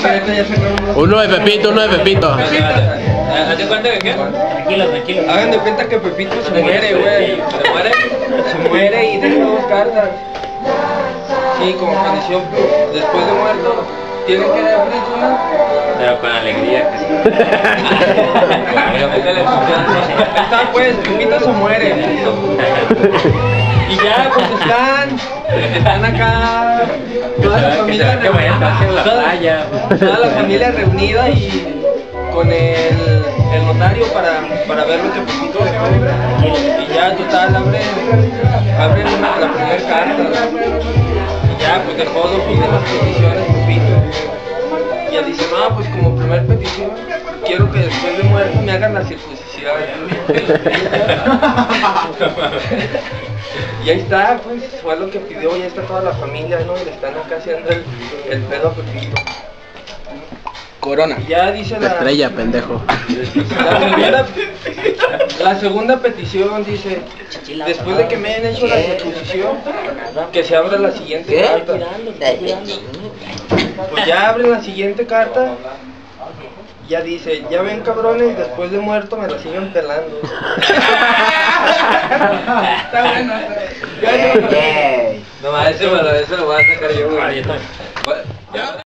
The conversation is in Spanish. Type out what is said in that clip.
Uno de Pepito, uno de Pepito. ¿Hazte cuenta de qué? Tranquilo, tranquilo. Hagan de cuenta que Pepito se muere, güey. Se muere y deja 2 cartas. Sí, como falleció después de muerto, tienen que abrir una. Pero con alegría. Está pues, Pepito se muere. Y ya, pues están acá, toda la familia reunida y con el notario para ver lo que Pepito dejó. Y ya, total, abren la primera carta. Y ya, pues dejó 2 primeras peticiones Pepito. Y ya dice, no, pues como primer petición, quiero que después de muerto me hagan la circuncisión. Y ahí está, pues, fue lo que pidió, ya está toda la familia, ¿no? Y le están acá haciendo el pedo a Pepito. Corona. Y ya dice la estrella, pendejo. La segunda petición dice, después de que me hayan hecho la circuncisión, que se abra la siguiente carta. Pues ya abren la siguiente carta. Ya dice, ya ven cabrones, después de muerto me la siguen pelando. Está bueno. No, ese lo voy a sacar yo, güey.